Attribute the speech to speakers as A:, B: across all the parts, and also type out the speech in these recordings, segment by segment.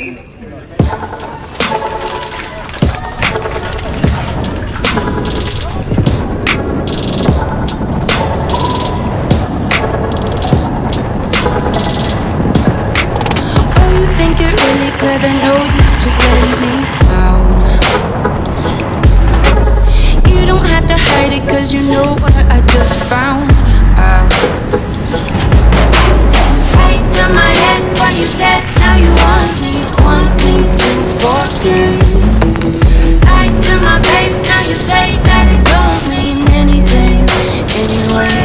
A: Clever, no, you just let me down. You don't have to hide it, cause you know what I just found out. Right to my head, what you said, now you want me to forget. Right to my face, now you say that it don't mean anything anyway.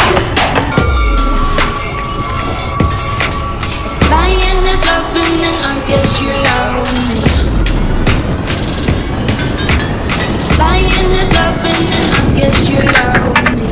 A: If lying is loving, then I guess you love me. Lying is loving, then I guess you love me.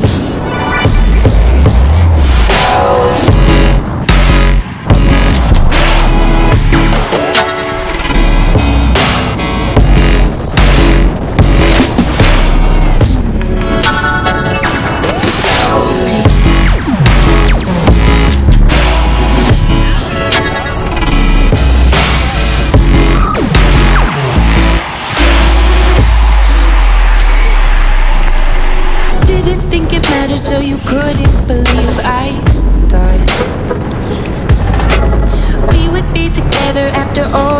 A: So you couldn't believe I thought we would be together after all.